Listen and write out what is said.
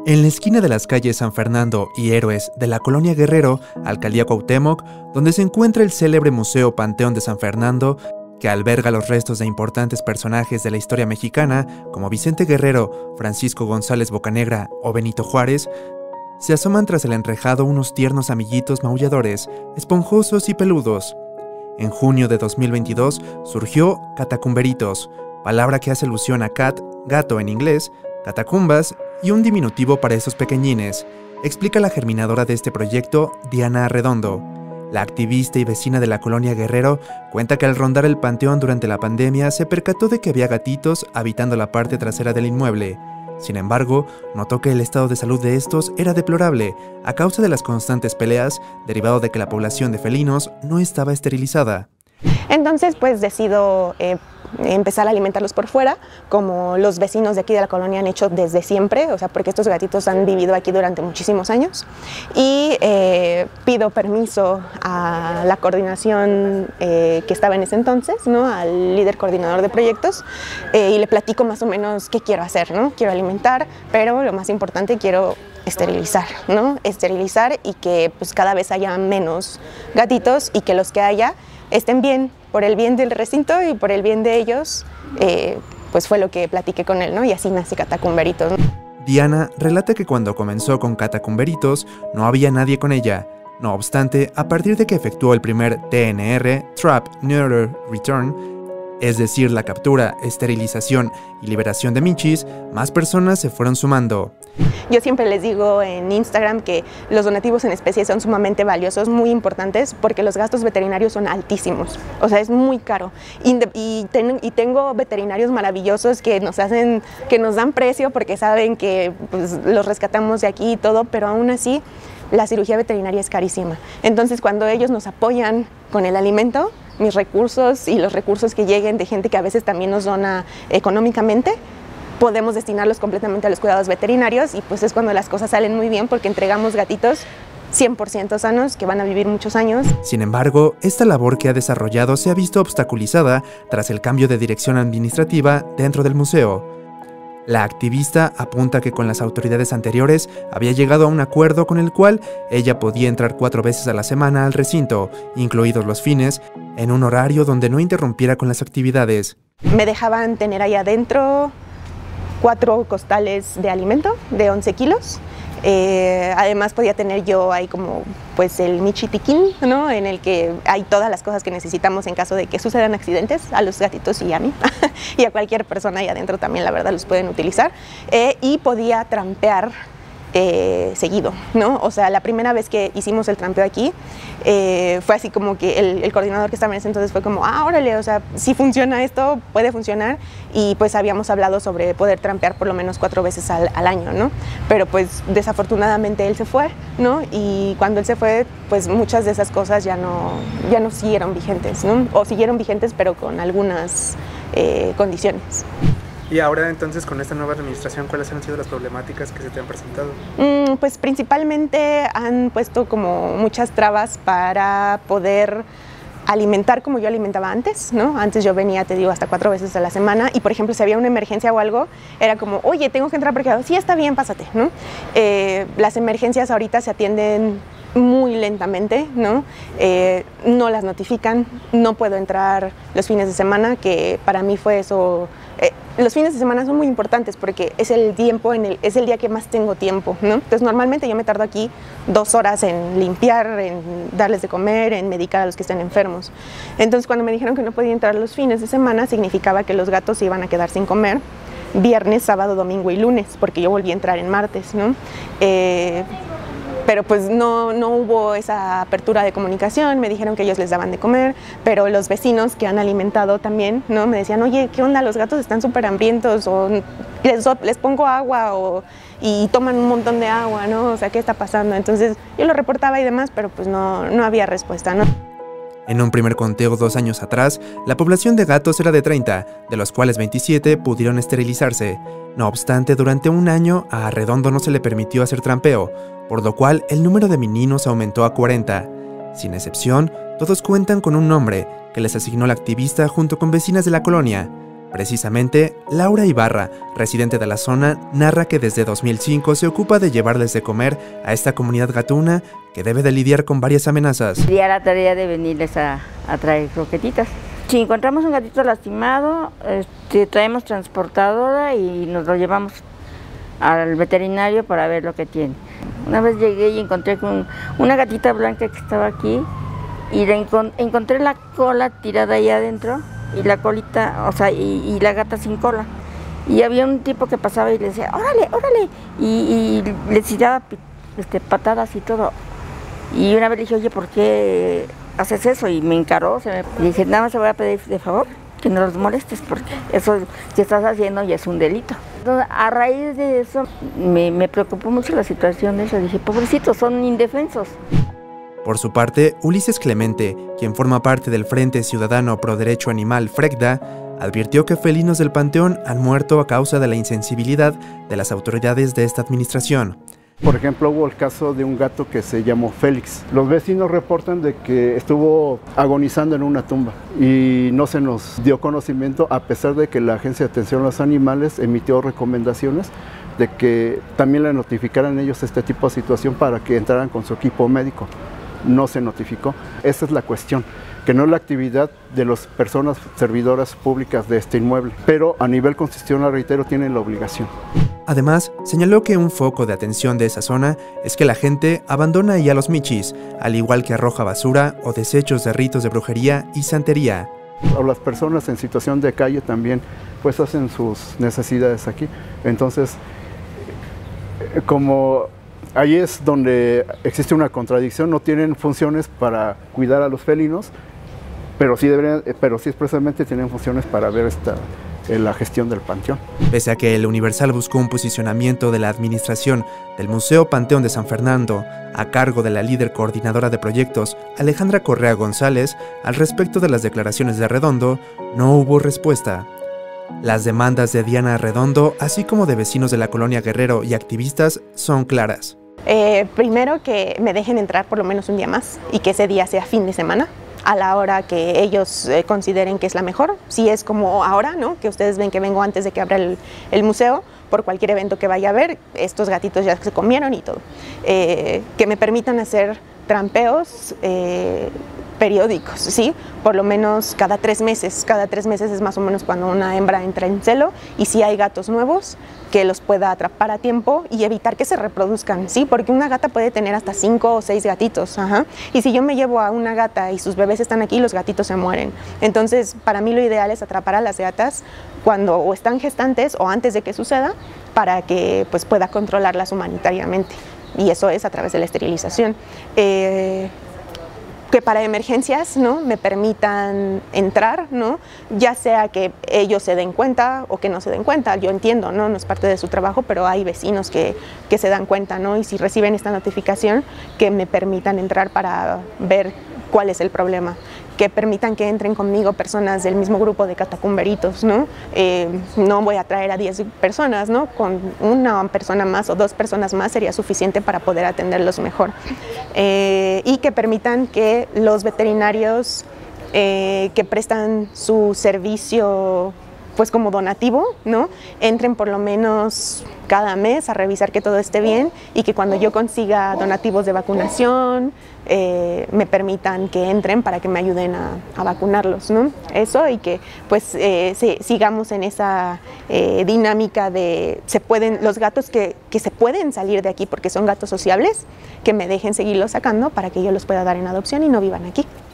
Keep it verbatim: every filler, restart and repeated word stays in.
En la esquina de las calles San Fernando y Héroes de la Colonia Guerrero, Alcaldía Cuauhtémoc, donde se encuentra el célebre Museo Panteón de San Fernando, que alberga los restos de importantes personajes de la historia mexicana como Vicente Guerrero, Francisco González Bocanegra o Benito Juárez, se asoman tras el enrejado unos tiernos amiguitos maulladores, esponjosos y peludos. En junio de dos mil veintidós surgió Catacumberitos, palabra que hace alusión a cat, gato en inglés, catacumbas y un diminutivo para esos pequeñines, explica la germinadora de este proyecto, Diana Arredondo. La activista y vecina de la Colonia Guerrero cuenta que al rondar el panteón durante la pandemia se percató de que había gatitos habitando la parte trasera del inmueble. Sin embargo, notó que el estado de salud de estos era deplorable a causa de las constantes peleas, derivado de que la población de felinos no estaba esterilizada. Entonces, pues decido eh, empezar a alimentarlos por fuera, como los vecinos de aquí de la colonia han hecho desde siempre, o sea, porque estos gatitos han vivido aquí durante muchísimos años. Y eh, pido permiso a la coordinación eh, que estaba en ese entonces, ¿no? Al líder coordinador de proyectos, eh, y le platico más o menos qué quiero hacer, ¿no? Quiero alimentar, pero lo más importante, quiero esterilizar, ¿no? Esterilizar y que pues cada vez haya menos gatitos y que los que haya estén bien, por el bien del recinto y por el bien de ellos, eh, pues fue lo que platiqué con él, ¿no? Y así nace Catacumberitos, ¿no? Diana relata que cuando comenzó con Catacumberitos no había nadie con ella. No obstante, a partir de que efectuó el primer T N R, Trap, Neuter, Return, es decir, la captura, esterilización y liberación de michis, más personas se fueron sumando. Yo siempre les digo en Instagram que los donativos en especie son sumamente valiosos, muy importantes, porque los gastos veterinarios son altísimos, o sea, es muy caro. Y, y, ten, y tengo veterinarios maravillosos que nos hacen, que nos dan precio porque saben que pues, los rescatamos de aquí y todo, pero aún así la cirugía veterinaria es carísima. Entonces, cuando ellos nos apoyan con el alimento, mis recursos y los recursos que lleguen de gente que a veces también nos dona económicamente, podemos destinarlos completamente a los cuidados veterinarios y pues es cuando las cosas salen muy bien porque entregamos gatitos cien por ciento sanos que van a vivir muchos años. Sin embargo, esta labor que ha desarrollado se ha visto obstaculizada tras el cambio de dirección administrativa dentro del museo. La activista apunta que con las autoridades anteriores había llegado a un acuerdo con el cual ella podía entrar cuatro veces a la semana al recinto, incluidos los fines, en un horario donde no interrumpiera con las actividades. Me dejaban tener ahí adentro cuatro costales de alimento de once kilos. Eh, además podía tener yo ahí como pues el michitiquín, ¿no? En el que hay todas las cosas que necesitamos en caso de que sucedan accidentes a los gatitos y a mí y a cualquier persona ahí adentro también, la verdad, los pueden utilizar. Eh, y podía trampear eh, seguido, ¿no? O sea, la primera vez que hicimos el trampeo aquí eh, fue así como que el, el coordinador que estaba en ese entonces fue como, ah, órale, o sea, si funciona esto, puede funcionar, y pues habíamos hablado sobre poder trampear por lo menos cuatro veces al, al año, ¿no? Pero pues desafortunadamente él se fue, ¿no? Y cuando él se fue, pues muchas de esas cosas ya no, ya no siguieron vigentes, ¿no? O siguieron vigentes, pero con algunas eh, condiciones. Y ahora entonces con esta nueva administración, ¿cuáles han sido las problemáticas que se te han presentado? Mm, pues principalmente han puesto como muchas trabas para poder alimentar como yo alimentaba antes, ¿no? Antes yo venía, te digo, hasta cuatro veces a la semana y, por ejemplo, si había una emergencia o algo, era como, oye, tengo que entrar porque sí, está bien, pásate, ¿no? Eh, las emergencias ahorita se atienden muy lentamente, ¿no? Eh, no las notifican, no puedo entrar los fines de semana, que para mí fue eso. Eh, los fines de semana son muy importantes porque es el tiempo, en el, es el día que más tengo tiempo, ¿no? Entonces normalmente yo me tardo aquí dos horas en limpiar, en darles de comer, en medicar a los que estén enfermos. Entonces cuando me dijeron que no podía entrar los fines de semana, significaba que los gatos se iban a quedar sin comer viernes, sábado, domingo y lunes, porque yo volví a entrar en martes, ¿no? Eh, Pero pues no, no hubo esa apertura de comunicación, me dijeron que ellos les daban de comer, pero los vecinos que han alimentado también, ¿no? Me decían, oye, ¿qué onda? Los gatos están súper hambrientos, o les, les pongo agua, o, y toman un montón de agua, ¿no? O sea, ¿qué está pasando? Entonces yo lo reportaba y demás, pero pues no, no había respuesta, ¿no? En un primer conteo dos años atrás, la población de gatos era de treinta, de los cuales veintisiete pudieron esterilizarse. No obstante, durante un año a Arredondo no se le permitió hacer trampeo, por lo cual el número de meninos aumentó a cuarenta. Sin excepción, todos cuentan con un nombre que les asignó la activista junto con vecinas de la colonia. Precisamente, Laura Ibarra, residente de la zona, narra que desde dos mil cinco se ocupa de llevarles de comer a esta comunidad gatuna que debe de lidiar con varias amenazas. Sería la tarea de venirles a, a traer croquetitas. Si encontramos un gatito lastimado, este, traemos transportadora y nos lo llevamos al veterinario para ver lo que tiene. Una vez llegué y encontré con una gatita blanca que estaba aquí y le encont encontré la cola tirada ahí adentro y la colita, o sea, y, y la gata sin cola. Y había un tipo que pasaba y le decía, órale, órale, y, y le tiraba este, patadas y todo. Y una vez le dije, oye, ¿por qué haces eso? Y me encaró, se me... y dije, nada más te voy a pedir de favor que no los molestes, porque eso que estás haciendo ya es un delito. Entonces, a raíz de eso, me, me preocupó mucho la situación de eso. Dije, pobrecitos, son indefensos. Por su parte, Ulises Clemente, quien forma parte del Frente Ciudadano Pro Derecho Animal FRECDA, advirtió que felinos del Panteón han muerto a causa de la insensibilidad de las autoridades de esta administración. Por ejemplo, hubo el caso de un gato que se llamó Félix. Los vecinos reportan de que estuvo agonizando en una tumba y no se nos dio conocimiento, a pesar de que la Agencia de Atención a los Animales emitió recomendaciones de que también le notificaran ellos este tipo de situación para que entraran con su equipo médico. No se notificó. Esa es la cuestión, que no es la actividad de las personas servidoras públicas de este inmueble, pero a nivel constitucional, reitero, tienen la obligación. Además, señaló que un foco de atención de esa zona es que la gente abandona ahí a los michis, al igual que arroja basura o desechos de ritos de brujería y santería. O las personas en situación de calle también pues hacen sus necesidades aquí. Entonces, como ahí es donde existe una contradicción, no tienen funciones para cuidar a los felinos, pero sí, deberían, pero sí expresamente tienen funciones para ver esta, la gestión del panteón. Pese a que el Universal buscó un posicionamiento de la administración del Museo Panteón de San Fernando a cargo de la líder coordinadora de proyectos, Alejandra Correa González, al respecto de las declaraciones de Arredondo, no hubo respuesta. Las demandas de Diana Arredondo, así como de vecinos de la colonia Guerrero y activistas, son claras. Eh, primero, que me dejen entrar por lo menos un día más y que ese día sea fin de semana, a la hora que ellos eh, consideren que es la mejor. Si es como ahora, ¿no?, que ustedes ven que vengo antes de que abra el, el museo, por cualquier evento que vaya a haber, estos gatitos ya se comieron y todo. Eh, que me permitan hacer trampeos eh, periódicos, ¿sí? Por lo menos cada tres meses. Cada tres meses es más o menos cuando una hembra entra en celo, y si hay gatos nuevos, que los pueda atrapar a tiempo y evitar que se reproduzcan, ¿sí? Porque una gata puede tener hasta cinco o seis gatitos, ajá. Y si yo me llevo a una gata y sus bebés están aquí, los gatitos se mueren. Entonces, para mí lo ideal es atrapar a las gatas cuando o están gestantes o antes de que suceda, para que pues pueda controlarlas humanitariamente. Y eso es a través de la esterilización. Eh, que para emergencias, ¿no?, me permitan entrar, ¿no?, ya sea que ellos se den cuenta o que no se den cuenta. Yo entiendo, ¿no?, no es parte de su trabajo, pero hay vecinos que, que se dan cuenta, ¿no?, y si reciben esta notificación, que me permitan entrar para ver cuál es el problema. Que permitan que entren conmigo personas del mismo grupo de catacumberitos, ¿no? Eh, no voy a traer a diez personas, ¿no? Con una persona más o dos personas más sería suficiente para poder atenderlos mejor. Eh, y que permitan que los veterinarios eh, que prestan su servicio pues como donativo, ¿no?, entren por lo menos cada mes a revisar que todo esté bien, y que cuando yo consiga donativos de vacunación, eh, me permitan que entren para que me ayuden a, a vacunarlos, ¿no? Eso, y que pues eh, se, sigamos en esa eh, dinámica de se pueden, los gatos que, que se pueden salir de aquí porque son gatos sociables, que me dejen seguirlos sacando para que yo los pueda dar en adopción y no vivan aquí.